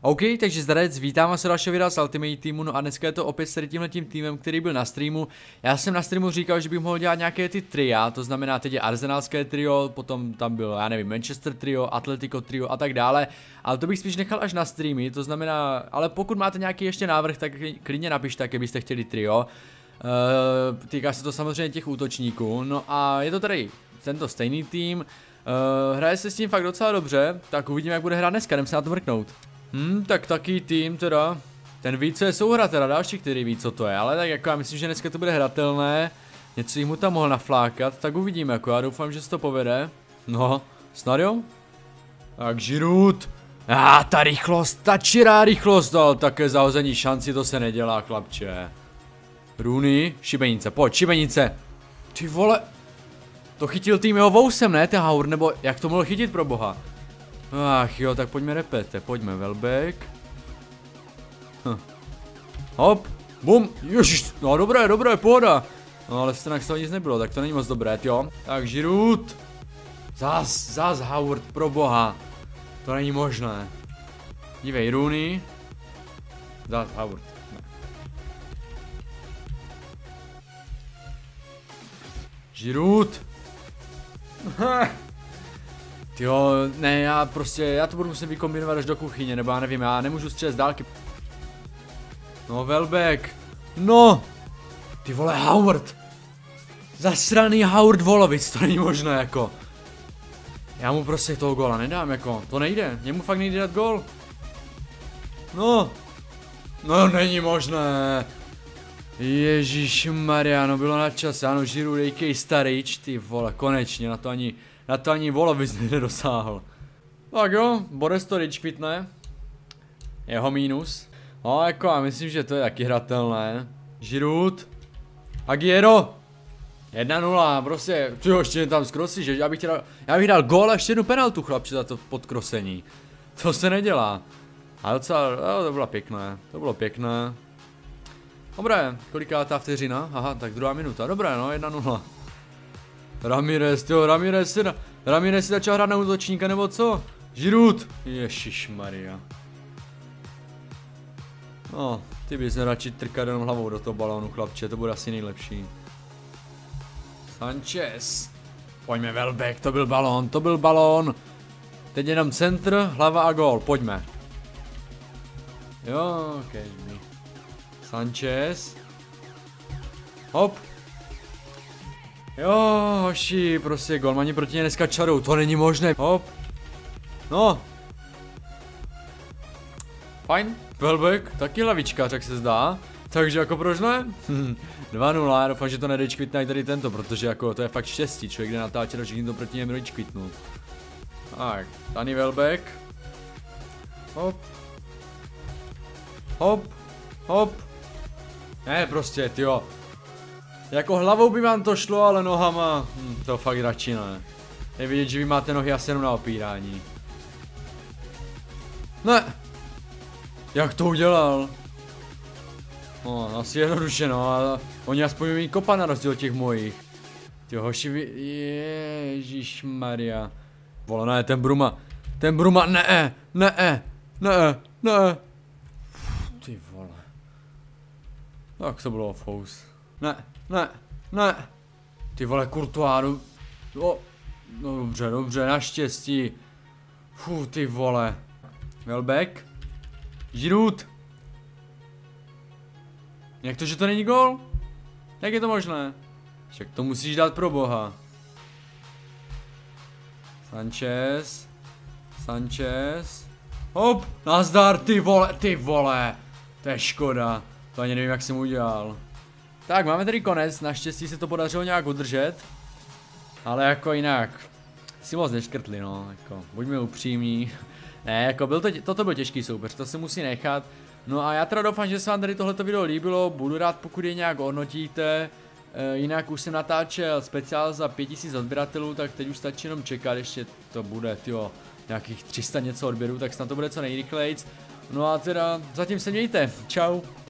OK, takže zdarec, vítám vás u dalšího videa z Ultimate Teamu, no a dneska je to opět s tímhletím týmem, který byl na streamu. Já jsem na streamu říkal, že bych mohl dělat nějaké ty tria, to znamená teď je arsenálské trio, potom tam bylo, já nevím, Manchester trio, Atletico trio a tak dále, ale to bych spíš nechal až na streamy, to znamená, ale pokud máte nějaký ještě návrh, tak klidně napište, jak byste chtěli trio. Týká se to samozřejmě těch útočníků, no a je to tady tento stejný tým, hraje se s tím fakt docela dobře, tak uvidíme, jak bude hrát dneska, jdem se na to mrknout. Tak taký tým teda, ten ví, co je souhra teda, další, který ví, co to je, ale tak jako já myslím, že dneska to bude hratelné, něco jim mu tam mohl naflákat, tak uvidíme, jako já doufám, že se to povede, no, snad jo? Tak Giroud, ta rychlost, ta čirá rychlost, ale také zahození šanci, to se nedělá, chlapče. Rooney, šibenice, pojď, šibenice, ty vole, to chytil tým jeho vousem, ne, ten Howard, nebo jak to mohl chytit pro boha? Ach jo, tak pojďme repete, pojďme Welbeck. Hop, bum, ježiš, no dobré, pohoda. No ale v stranách toho nic nebylo, tak to není moc dobré, jo. Tak Giroud. Zas Howard, pro boha. To není možné. Dívej, Rooney. Zas Howard, ne. Giroud. Jo, ne, já to budu muset vykombinovat až do kuchyně, nebo já nevím, já nemůžu střelit z dálky. No, Welbeck. No! Ty vole, Howard! Zasraný Howard Volovic, to není možné, jako. Já mu prostě toho góla nedám, jako, to nejde, němu fakt nejde dát gól. No! No, není možné. Ježišmarja, no bylo na čase, ano, Giroud, dejkej Starič, ty vole, konečně, na to ani Volovic nedosáhl. Tak jo, Boris to ryčkvitne. Jeho mínus. No jako já myslím, že to je taky hratelné. Giroud. Aguero. 1-0, prostě, ty ještě tam zkrosí, že já bych dal gól a ještě jednu penaltu, chlapče, za to podkrosení. To se nedělá. A docela, to bylo pěkné, to bylo pěkné. Dobré, kolikátá vteřina? Aha, tak druhá minuta, dobré no, 1-0. Ramirez si začal hrát na útočníka, nebo co? Giroud! Ježišmarja. No, ty bys radši trkat jenom hlavou do toho balónu, chlapče, to bude asi nejlepší. Sanchez. Pojďme, Welbeck, to byl balón. Teď jenom centr, hlava a gól, pojďme. Jo, okej. Sanchez. Hop. Jo, hoši, prostě golmani proti ně dneska čarou, to není možné. Hop. No. Fajn, Welbeck, taky hlavička, tak se zdá. Takže jako proč ne? 2-0, já doufám, že to nedečkvitne tady tento, protože jako to je fakt štěstí, člověk jde natáčet a všichni to proti něm kvitnout. Tak, Danny Welbeck. Hop. Hop. Hop. Ne, prostě, tyjo. Jako hlavou by vám to šlo, ale nohama, to fakt radši ne. Je vidět, že vy máte nohy asi jenom na opírání. Ne! Jak to udělal? No, asi jednoduše, no, ale oni aspoň umí kopat na rozdíl těch mojich. Ty hoši, ježišmarja. Vole, ne, ten Bruma, ne. Ty vole. Tak to bylo fous. Ne. Ty vole, Courtois, no dobře, naštěstí. Ty vole. Welbeck. Giroud. Jak to, že to není gól? Jak je to možné? Však to musíš dát pro boha. Sanchez. Hop, nazdar, ty vole. To je škoda. To ani nevím, jak jsem udělal. Tak, máme tady konec, naštěstí se to podařilo nějak udržet. Ale jako jinak, si moc neškrtli, no, jako, buďme upřímní. Ne, jako toto byl těžký soupeř, to se musí nechat. No a já teda doufám, že se vám tady tohleto video líbilo, budu rád, pokud je nějak hodnotíte. Jinak už jsem natáčel speciál za 5000 odběratelů, tak teď už stačí jenom čekat, ještě to bude, tyjo, nějakých 300 něco odběrů, tak snad to bude co nejrychlejc. No a teda, zatím se mějte, čau.